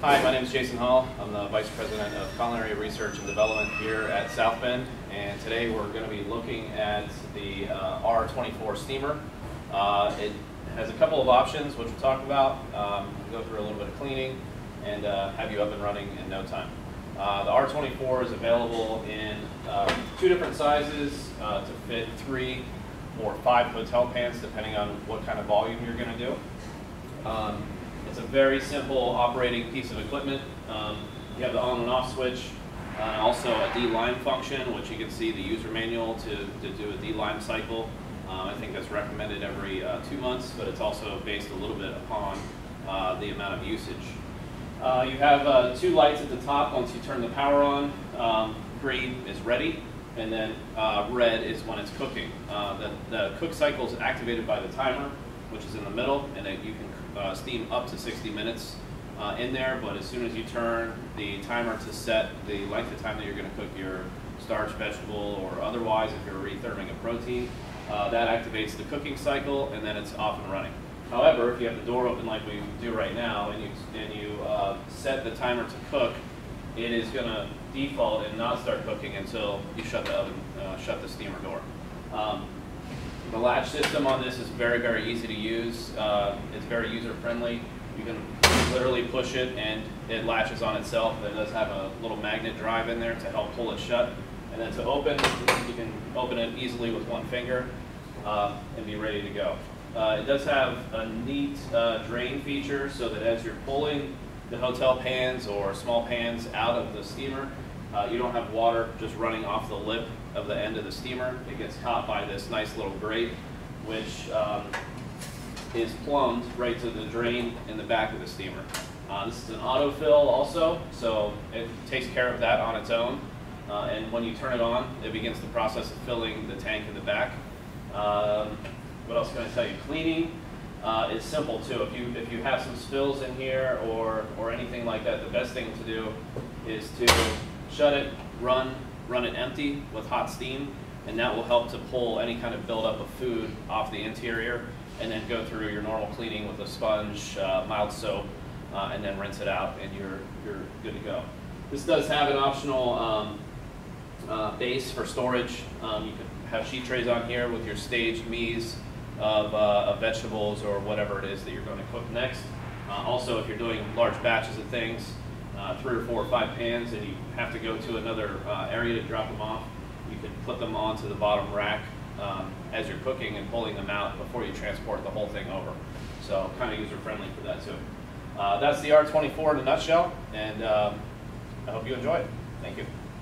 Hi, my name is Jason Hall. I'm the Vice President of Culinary Research and Development here at South Bend, and today we're going to be looking at the R24 steamer. It has a couple of options, which we'll talk about. We'll go through a little bit of cleaning and have you up and running in no time. The R24 is available in two different sizes to fit 3 or 5 hotel pans, depending on what kind of volume you're going to do. It's a very simple operating piece of equipment. You have the on and off switch, also a D-lime function, which you can see the user manual to do a D-lime cycle. I think that's recommended every 2 months, but it's also based a little bit upon the amount of usage. You have 2 lights at the top once you turn the power on. Green is ready, and then red is when it's cooking. The cook cycle is activated by the timer, which is in the middle, and then you can steam up to 60 minutes in there, but as soon as you turn the timer to set the length of time that you're going to cook your starch, vegetable, or otherwise, if you're retherming a protein, that activates the cooking cycle, and then it's off and running. However, if you have the door open like we do right now, and you set the timer to cook, it is going to default and not start cooking until you shut the oven, shut the steamer door. The latch system on this is very, very easy to use. It's very user-friendly. You can literally push it and it latches on itself. It does have a little magnet drive in there to help pull it shut. And then to open, you can open it easily with one finger and be ready to go. It does have a neat drain feature so that as you're pulling the hotel pans or small pans out of the steamer, you don't have water just running off the lip of the end of the steamer. It gets caught by this nice little grate, which is plumbed right to the drain in the back of the steamer. This is an autofill also, so it takes care of that on its own. And when you turn it on, it begins the process of filling the tank in the back. What else can I tell you? Cleaning is simple too. If you have some spills in here or anything like that, the best thing to do is to shut it, run it empty with hot steam, and that will help to pull any kind of buildup of food off the interior, and then go through your normal cleaning with a sponge, mild soap, and then rinse it out, and you're good to go. This does have an optional base for storage. You can have sheet trays on here with your staged mise of vegetables or whatever it is that you're going to cook next. Also, if you're doing large batches of things, 3 or 4 or 5 pans, and you have to go to another area to drop them off, you can put them onto the bottom rack as you're cooking and pulling them out before you transport the whole thing over. So kind of user-friendly for that too. That's the R24 in a nutshell, and I hope you enjoy it. Thank you.